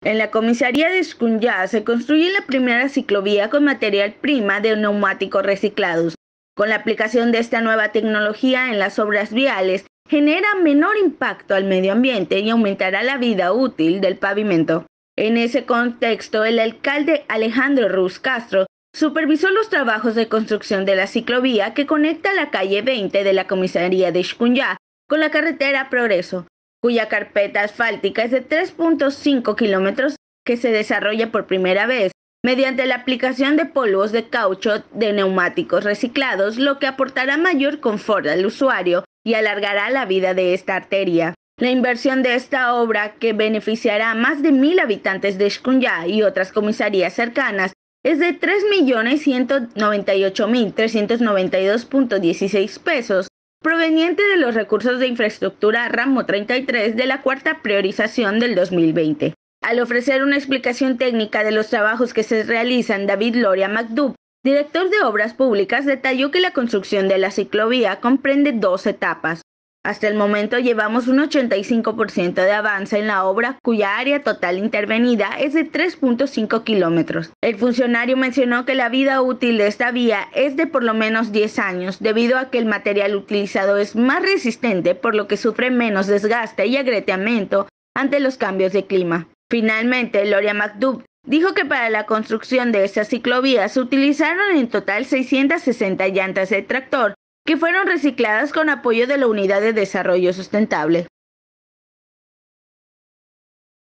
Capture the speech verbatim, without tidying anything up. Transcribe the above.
En la comisaría de Escunyà se construye la primera ciclovía con material prima de neumáticos reciclados. Con la aplicación de esta nueva tecnología en las obras viales, genera menor impacto al medio ambiente y aumentará la vida útil del pavimento. En ese contexto, el alcalde Alejandro Ruz Castro supervisó los trabajos de construcción de la ciclovía que conecta la calle veinte de la comisaría de Escunyà con la carretera Progreso, cuya carpeta asfáltica es de tres punto cinco kilómetros, que se desarrolla por primera vez mediante la aplicación de polvos de caucho de neumáticos reciclados, lo que aportará mayor confort al usuario y alargará la vida de esta arteria. La inversión de esta obra, que beneficiará a más de mil habitantes de Escunyà y otras comisarías cercanas, es de tres millones ciento noventa y ocho mil trescientos noventa y dos punto dieciséis pesos, proveniente de los recursos de infraestructura ramo treinta y tres de la cuarta priorización del dos mil veinte. Al ofrecer una explicación técnica de los trabajos que se realizan, David Loria Macdub, director de Obras Públicas, detalló que la construcción de la ciclovía comprende dos etapas. Hasta el momento llevamos un ochenta y cinco por ciento de avance en la obra, cuya área total intervenida es de tres punto cinco kilómetros. El funcionario mencionó que la vida útil de esta vía es de por lo menos diez años, debido a que el material utilizado es más resistente, por lo que sufre menos desgaste y agrietamiento ante los cambios de clima. Finalmente, Loria Macdub dijo que para la construcción de esta ciclovía se utilizaron en total seiscientas sesenta llantas de tractor, que fueron recicladas con apoyo de la Unidad de Desarrollo Sustentable.